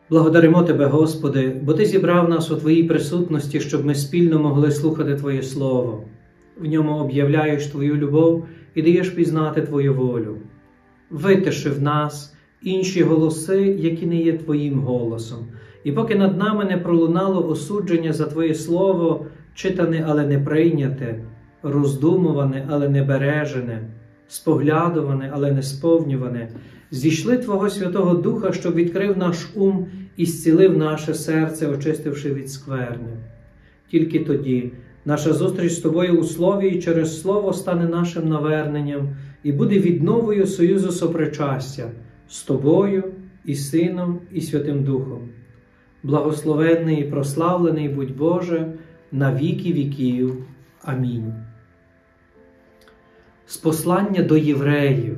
Благодаримо Тебе, Господи, бо Ти зібрав нас у Твоїй присутності, щоб ми спільно могли слухати Твоє Слово. В ньому об'являєш Твою любов і даєш пізнати Твою волю. Витиши в нас інші голоси, які не є Твоїм голосом. І поки над нами не пролунало осудження за Твоє Слово, читане, але не прийняте, роздумуване, але не бережене, споглядуване, але не сповнюване, зійшли Твого Святого Духа, щоб відкрив наш ум і зцілив наше серце, очистивши від скверни. Тільки тоді наша зустріч з Тобою у Слові і через Слово стане нашим наверненням і буде відновою союзу сопричастя з Тобою і Сином і Святим Духом. Благословенний і прославлений будь Боже на віки віків. Амінь. З послання до євреїв.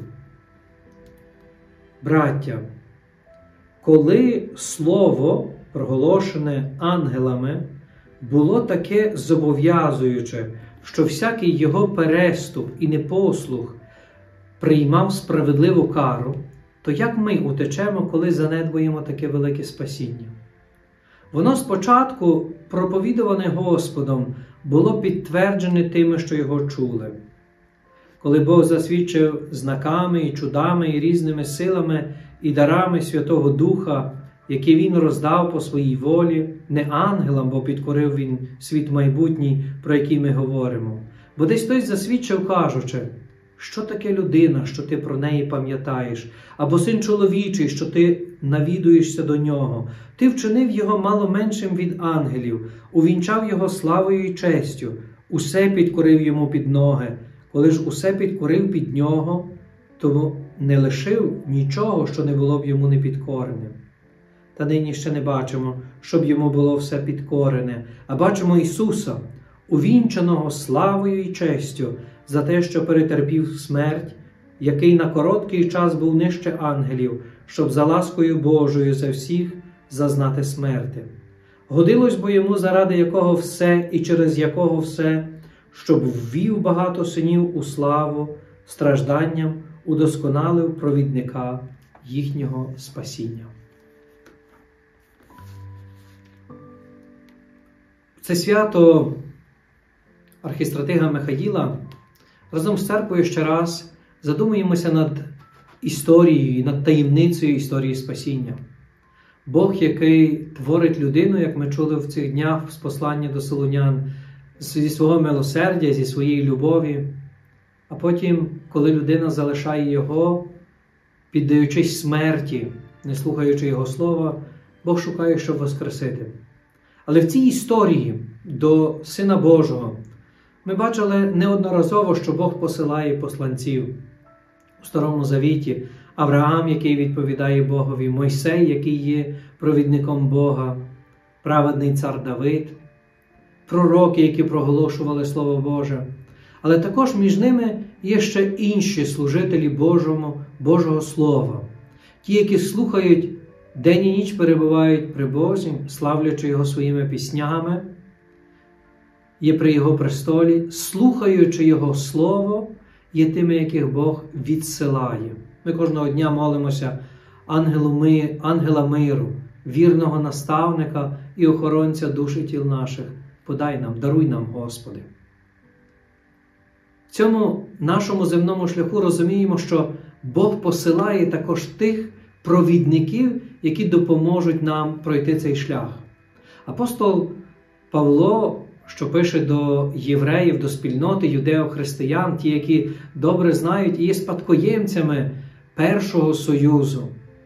Браття, коли слово, проголошене ангелами, було таке зобов'язуюче, що всякий його переступ і непослух приймав справедливу кару, то як ми утечемо, коли занедбуємо таке велике спасіння? Воно спочатку, проповідуване Господом, було підтверджене тими, що його чули. Коли Бог засвідчив знаками і чудами і різними силами і дарами Святого Духа, які Він роздав по своїй волі, не ангелам, бо підкорив Він світ майбутній, про який ми говоримо. Бо десь хтось засвідчив, кажучи, що таке людина, що ти про неї пам'ятаєш, або син чоловічий, що ти навідуєшся до нього. Ти вчинив його мало меншим від ангелів, увінчав його славою і честю, усе підкорив йому під ноги. Коли ж усе підкорив під нього, то не лишив нічого, що не було б йому непідкореним. Та нині ще не бачимо, щоб йому було все підкорене, а бачимо Ісуса, увінчаного славою і честю за те, що перетерпів смерть, який на короткий час був нижче ангелів, щоб за ласкою Божою за всіх зазнати смерти. Годилось бо йому, заради якого все і через якого все, щоб ввів багато синів у славу, стражданням удосконалив провідника їхнього спасіння. Це свято архістратига Михаїла разом з церквою ще раз задумуємося над історією, над таємницею історії спасіння. Бог, який творить людину, як ми чули в цих днях з послання до Солунян, зі свого милосердя, зі своєї любові, а потім, коли людина залишає Його, піддаючись смерті, не слухаючи Його слова, Бог шукає, щоб воскресити. Але в цій історії до Сина Божого ми бачили неодноразово, що Бог посилає посланців. У Старому Завіті Авраам, який відповідає Богові, Мойсей, який є провідником Бога, праведний цар Давид, пророки, які проголошували Слово Боже. Але також між ними є ще інші служителі Божого Слова. Ті, які слухають, день і ніч перебувають при Бозі, славлячи Його своїми піснями, є при Його престолі, слухаючи Його Слово, є тими, яких Бог відсилає. Ми кожного дня молимося ангела миру, вірного наставника і охоронця душ і тіл наших. Подай нам, даруй нам, Господи. В цьому нашому земному шляху розуміємо, що Бог посилає також тих провідників, які допоможуть нам пройти цей шлях. Апостол Павло, що пише до євреїв, до спільноти юдео-християн, ті, які добре знають і є спадкоємцями першого союзу,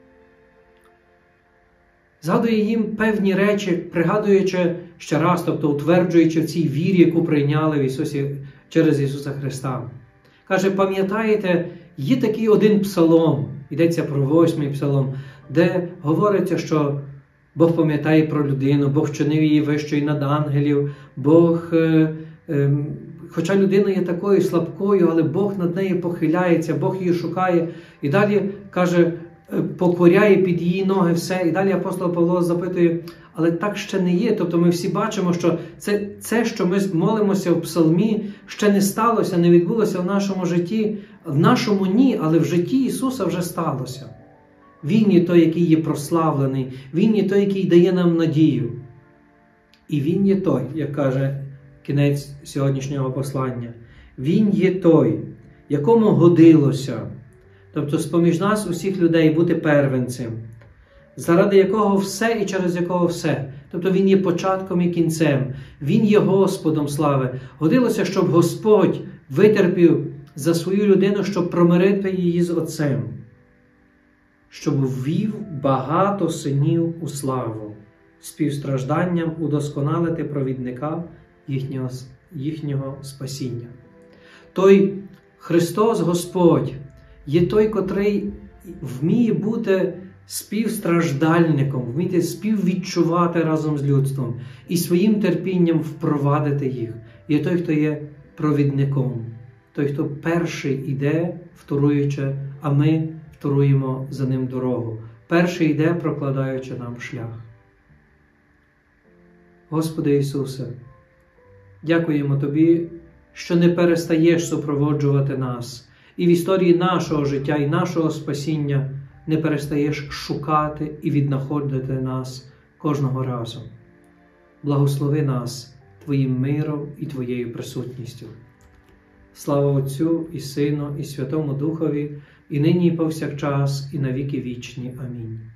згадує їм певні речі, пригадуючи ще раз, тобто утверджуючи в цій вірі, яку прийняли в Ісусі, через Ісуса Христа. Каже, пам'ятаєте, є такий один псалом, йдеться про 8-й псалом, де говориться, що Бог пам'ятає про людину, Бог вчинив її вищою над ангелів, Бог, хоча людина є такою слабкою, але Бог над нею похиляється, Бог її шукає. І далі, каже, покоряє під її ноги все. І далі апостол Павло запитує, але так ще не є. Тобто ми всі бачимо, що це, що ми молимося в псалмі, ще не сталося, не відбулося в нашому житті. В нашому ні, але в житті Ісуса вже сталося. Він є той, який є прославлений, Він є той, який дає нам надію. І Він є той, як каже кінець сьогоднішнього послання, Він є той, якому годилося, тобто з-поміж нас усіх людей бути первенцем, заради якого все і через якого все. Тобто Він є початком і кінцем, Він є Господом слави. Годилося, щоб Господь витерпів за свою людину, щоб промирити її з Отцем, щоб ввів багато синів у славу, співстражданням удосконалити провідника їхнього спасіння. Той Христос Господь є той, котрий вміє бути співстраждальником, вміє співвідчувати разом з людством і своїм терпінням впровадити їх. Є той, хто є провідником, той, хто перший іде, вторуючи, а ми вторуємо за ним дорогу. Перший йде, прокладаючи нам шлях. Господи Ісусе, дякуємо Тобі, що не перестаєш супроводжувати нас. І в історії нашого життя і нашого спасіння не перестаєш шукати і віднаходити нас кожного разу. Благослови нас Твоїм миром і Твоєю присутністю. Слава Отцю і Сину і Святому Духові, і нині і повсякчас, і на віки вічні. Амінь.